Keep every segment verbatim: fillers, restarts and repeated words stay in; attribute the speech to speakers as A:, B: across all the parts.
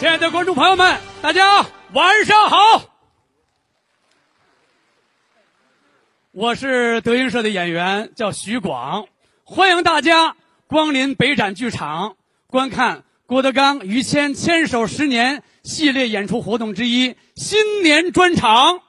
A: 亲爱的观众朋友们，大家晚上好！我是德云社的演员，叫徐广，欢迎大家光临北展剧场，观看郭德纲、于谦牵手十年系列演出活动之一——新年专场。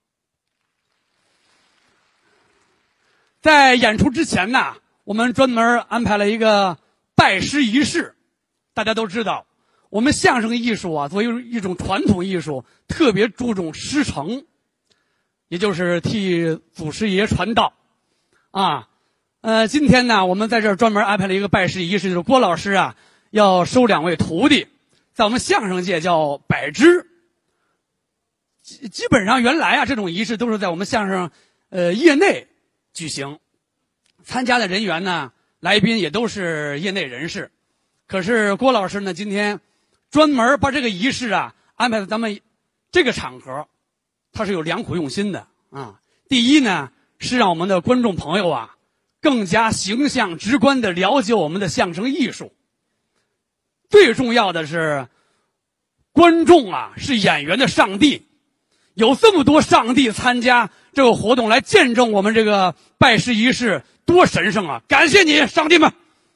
A: 在演出之前呢，我们专门安排了一个拜师仪式。大家都知道，我们相声艺术啊，作为一种传统艺术，特别注重师承，也就是替祖师爷传道啊。呃，今天呢，我们在这儿专门安排了一个拜师仪式，就是郭老师啊要收两位徒弟，在我们相声界叫拜师。基基本上原来啊，这种仪式都是在我们相声呃业内举行，参加的人员呢，来宾也都是业内人士。可是郭老师呢，今天专门把这个仪式啊安排在咱们这个场合，他是有良苦用心的啊。第一呢，是让我们的观众朋友啊更加形象直观的了解我们的相声艺术。最重要的是，观众啊是演员的上帝，有这么多上帝参加这个活动来见证我们这个拜师仪式，多神圣啊！感谢你，上帝们。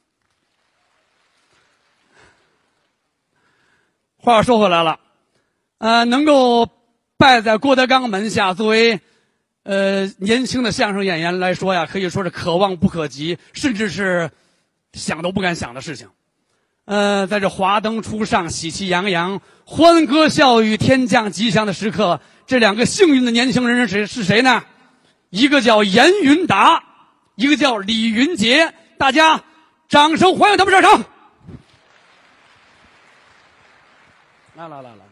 A: 话说回来了，呃，能够拜在郭德纲门下，作为呃年轻的相声演员来说呀，可以说是可望不可及，甚至是想都不敢想的事情。呃，在这华灯初上、喜气洋洋、欢歌笑语、天降吉祥的时刻，这两个幸运的年轻人是谁？是谁呢？一个叫严云达，一个叫李云杰。大家掌声欢迎他们上场！来来来来来，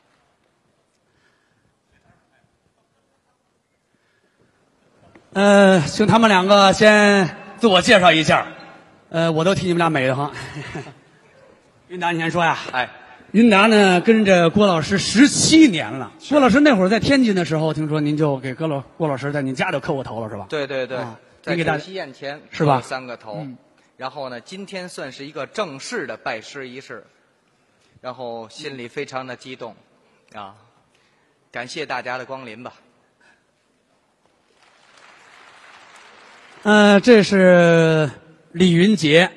A: 呃，请他们两个先自我介绍一下。呃，我都替你们俩美得慌。云达，你先说呀。
B: 哎，
A: 云达呢，跟着郭老师十七年了。郭老师那会儿在天津的时候，听说您就给郭老郭老师在您家就磕过头了，是吧？
B: 对对对，
A: 啊、
B: 在
A: 给大
B: 主席宴前
A: 是吧？
B: 三个头、嗯，然后呢，今天算是一个正式的拜师仪式。然后心里非常的激动，啊，感谢大家的光临吧。
A: 呃，这是李云杰。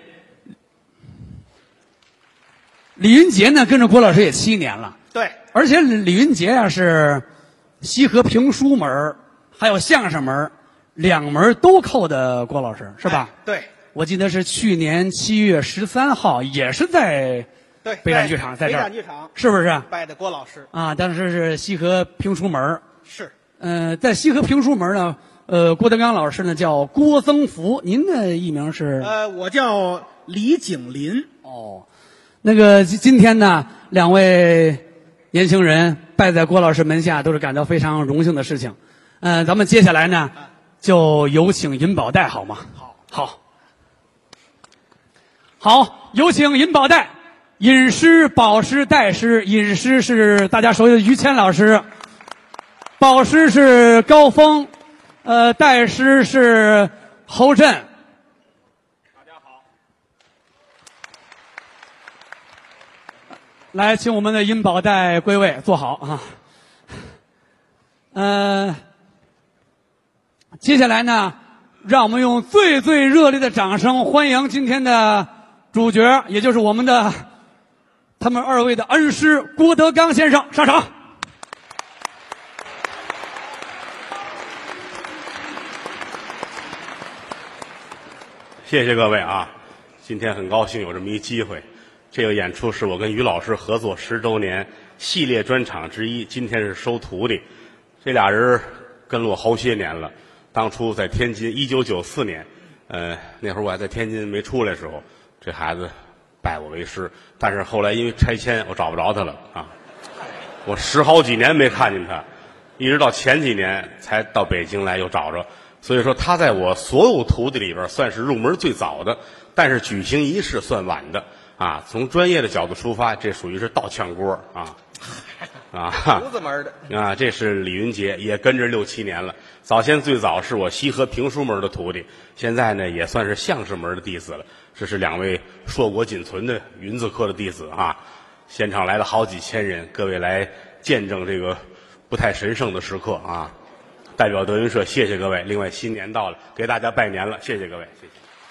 A: 李云杰呢，跟着郭老师也七年了。
B: 对，
A: 而且李云杰啊是西河评书门还有相声门两门都扣的郭老师，是吧？
B: 哎、对，
A: 我记得是去年七月十三号，也是在。
C: 对，
A: 北展剧场在这儿，
C: 北展剧场
A: 是不是
C: 拜的郭老师
A: 啊？当时是西河评书门
C: 是，
A: 嗯、呃，在西河评书门呢，呃，郭德纲老师呢叫郭增福，您的艺名是？
C: 呃，我叫李景林。
A: 哦，那个今天呢，两位年轻人拜在郭老师门下，都是感到非常荣幸的事情。嗯、呃，咱们接下来呢，就有请银宝带，好吗？
C: 好，
A: 好，好，有请银宝带。引师、保师、代师。引师是大家熟悉的于谦老师，保师是高峰，呃，代师是侯震。
C: 大家好。
A: 来，请我们的银宝带归位，坐好啊。呃，接下来呢，让我们用最最热烈的掌声欢迎今天的主角，也就是我们的。他们二位的恩师郭德纲先生上场。
D: 谢谢各位啊！今天很高兴有这么一机会，这个演出是我跟于老师合作十周年系列专场之一。今天是收徒弟，这俩人跟了我好些年了。当初在天津，一九九四年，呃，那会儿我还在天津没出来的时候，这孩子。拜我为师，但是后来因为拆迁，我找不着他了啊！我十好几年没看见他，一直到前几年才到北京来又找着。所以说，他在我所有徒弟里边算是入门最早的，但是举行仪式算晚的啊。从专业的角度出发，这属于是倒炝锅啊啊！
B: 胡子门的
D: 啊，这是李云杰，也跟着六七年了。早先最早是我西河评书门的徒弟，现在呢也算是相声门的弟子了。这是两位硕果仅存的云字科的弟子啊。 现场来了好几千人，各位来见证这个不太神圣的时刻啊！代表德云社谢谢各位。另外，新年到了，给大家拜年了，谢谢各位，谢谢。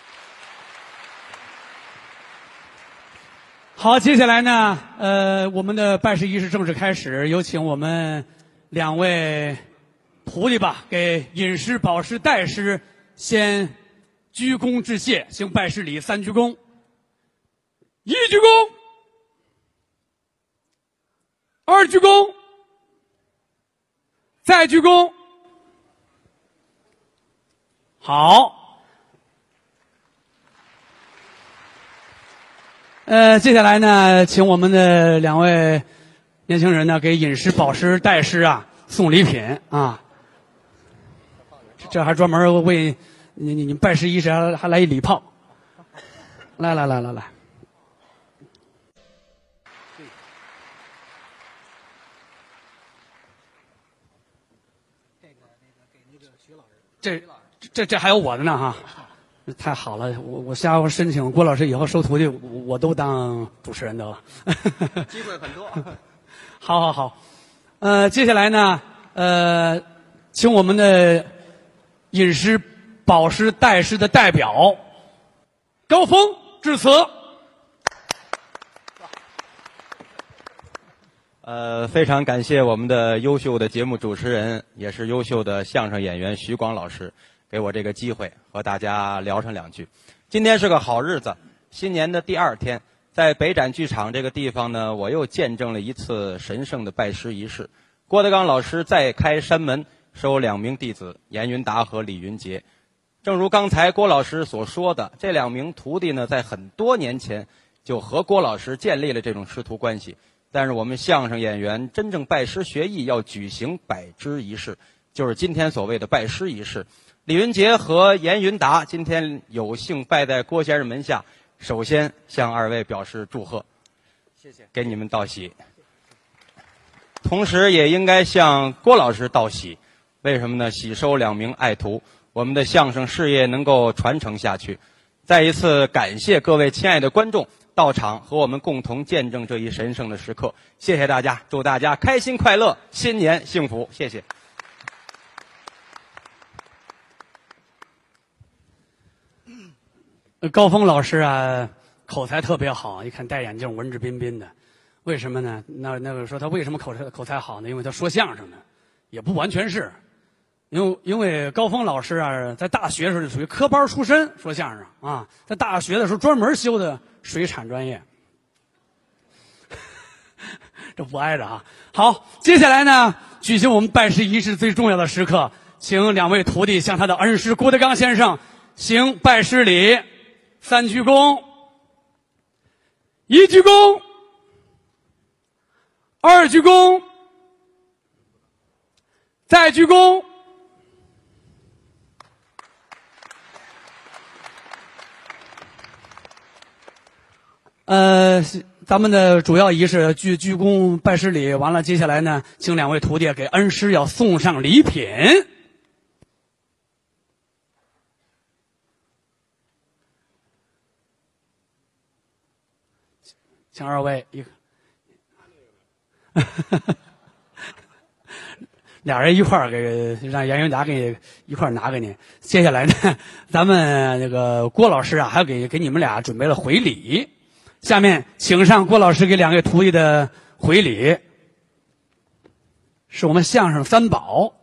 A: 好，接下来呢，呃，我们的拜师仪式正式开始，有请我们两位徒弟吧，给引师、保师、代师先鞠躬致谢，行拜师礼三鞠躬。一鞠躬，二鞠躬，再鞠躬。好。呃，接下来呢，请我们的两位年轻人呢，给引师、保师、代师啊送礼品啊。这这还专门为你你你拜师仪式还还来一礼炮。来来来来来。这这这还有我的呢哈。太好了，我我下回申请郭老师以后收徒弟，我我都当主持人得了。
B: 机会很多。
A: 好好好，呃，接下来呢，呃，请我们的引师、保师、代师的代表高峰致辞。
E: 呃，非常感谢我们的优秀的节目主持人，也是优秀的相声演员徐广老师。给我这个机会和大家聊上两句。今天是个好日子，新年的第二天，在北展剧场这个地方呢，我又见证了一次神圣的拜师仪式。郭德纲老师再开山门，收两名弟子严云达和李云杰。正如刚才郭老师所说的，这两名徒弟呢，在很多年前就和郭老师建立了这种师徒关系。但是我们相声演员真正拜师学艺，要举行拜师仪式，就是今天所谓的拜师仪式。李云杰和严云达今天有幸拜在郭先生门下，首先向二位表示祝贺，
B: 谢谢，
E: 给你们道喜。同时也应该向郭老师道喜，为什么呢？喜收两名爱徒，我们的相声事业能够传承下去。再一次感谢各位亲爱的观众到场和我们共同见证这一神圣的时刻，谢谢大家，祝大家开心快乐，新年幸福，谢谢。
A: 高峰老师啊，口才特别好，一看戴眼镜，文质彬彬的。为什么呢？那那个说他为什么口才口才好呢？因为他说相声的，也不完全是。因为因为高峰老师啊，在大学的时候就属于科班出身，说相声啊，在大学的时候专门修的水产专业。这不挨着啊。好，接下来呢，举行我们拜师仪式最重要的时刻，请两位徒弟向他的恩师郭德纲先生行拜师礼。三鞠躬，一鞠躬，二鞠躬，再鞠躬。呃，咱们的主要仪式鞠鞠躬拜师礼完了，接下来呢，请两位徒弟给恩师要送上礼品。请二位一个，俩人一块儿给让严云达给你一块儿拿给你。接下来呢，咱们那个郭老师啊，还给给你们俩准备了回礼。下面请上郭老师给两位徒弟的回礼，是我们相声三宝。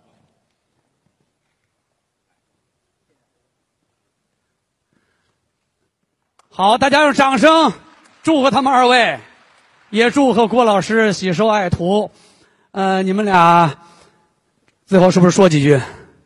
A: 好，大家用掌声祝贺他们二位，也祝贺郭老师喜收爱徒。呃，你们俩最后是不是说几句？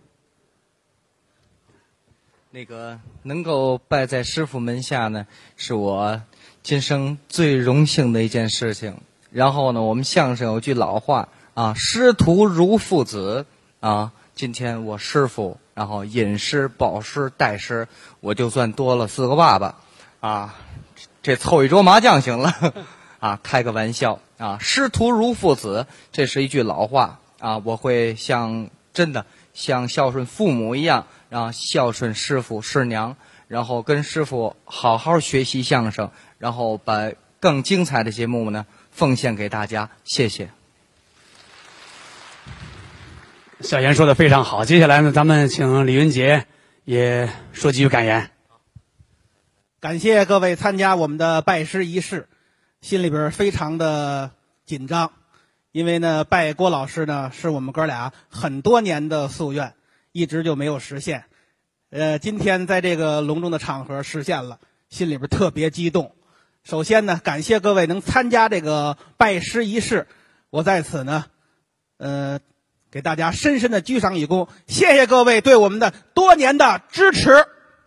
B: 那个能够拜在师傅门下呢，是我今生最荣幸的一件事情。然后呢，我们相声有句老话啊，师徒如父子啊。今天我师傅，然后引师、保师、代师，我就算多了四个爸爸啊。这凑一桌麻将行了啊，开个玩笑啊，师徒如父子，这是一句老话啊。我会像真的像孝顺父母一样，然后孝顺师傅师娘，然后跟师傅好好学习相声，然后把更精彩的节目呢奉献给大家，谢谢。
A: 小严说的非常好，接下来呢，咱们请李云杰也说几句感言。
C: 感谢各位参加我们的拜师仪式，心里边非常的紧张，因为呢，拜郭老师呢是我们哥俩很多年的夙愿，一直就没有实现。呃，今天在这个隆重的场合实现了，心里边特别激动。首先呢，感谢各位能参加这个拜师仪式，我在此呢，呃，给大家深深的居上一躬，谢谢各位对我们的多年的支持。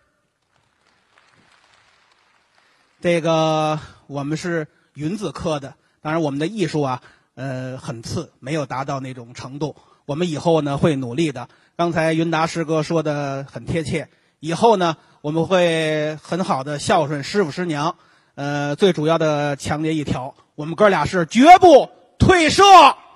C: 这个我们是云字科的，当然我们的艺术啊，呃，很次，没有达到那种程度。我们以后呢会努力的。刚才云达师哥说的很贴切，以后呢我们会很好的孝顺师傅师娘。呃，最主要的强烈一条，我们哥俩是绝不退社。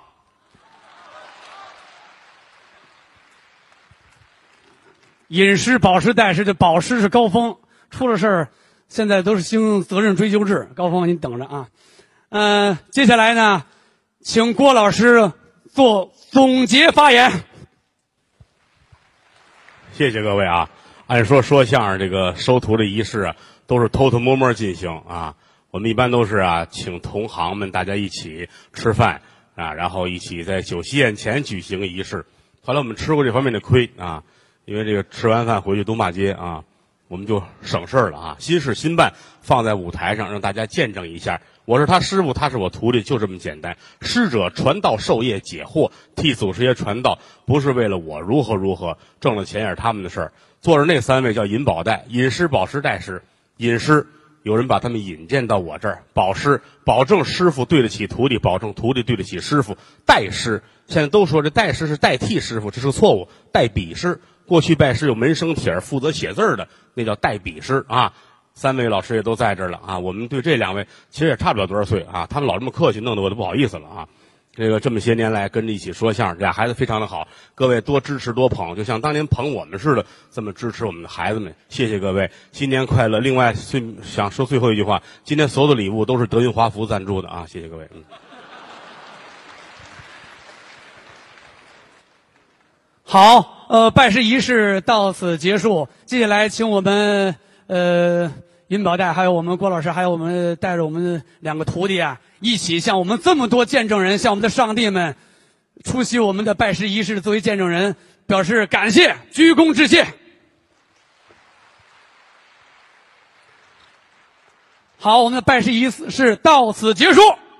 A: 饮食、保师、代师，这保师是高峰，出了事儿。现在都是兴责任追究制，高峰您等着啊。嗯、呃，接下来呢，请郭老师做总结发言。
D: 谢谢各位啊！按说说相声这个收徒的仪式啊，都是偷偷摸摸进行啊。我们一般都是啊，请同行们大家一起吃饭啊，然后一起在酒席宴前举行仪式。后来我们吃过这方面的亏啊，因为这个吃完饭回去东大街啊。我们就省事儿了啊！新事新办，放在舞台上让大家见证一下。我是他师傅，他是我徒弟，就这么简单。师者，传道授业解惑，替祖师爷传道，不是为了我如何如何，挣了钱也是他们的事儿。坐着那三位叫引保代，引师、保师、代师。引师，有人把他们引荐到我这儿；保师，保证师傅对得起徒弟，保证徒弟对得起师傅；代师，现在都说这代师是代替师傅，这是个错误。代笔师。过去拜师有门生帖负责写字的，那叫代笔师啊。三位老师也都在这儿了啊。我们对这两位其实也差不了多少岁啊，他们老这么客气，弄得我都不好意思了啊。这个这么些年来跟着一起说相声，俩孩子非常的好，各位多支持多捧，就像当年捧我们似的，这么支持我们的孩子们。谢谢各位，新年快乐！另外，最想说最后一句话，今天所有的礼物都是德云华福赞助的啊，谢谢各位。嗯。
A: 好，呃，拜师仪式到此结束。接下来，请我们呃尹宝代，还有我们郭老师，还有我们带着我们两个徒弟啊，一起向我们这么多见证人，向我们的上帝们出席我们的拜师仪式，作为见证人表示感谢，鞠躬致谢。好，我们的拜师仪式到此结束。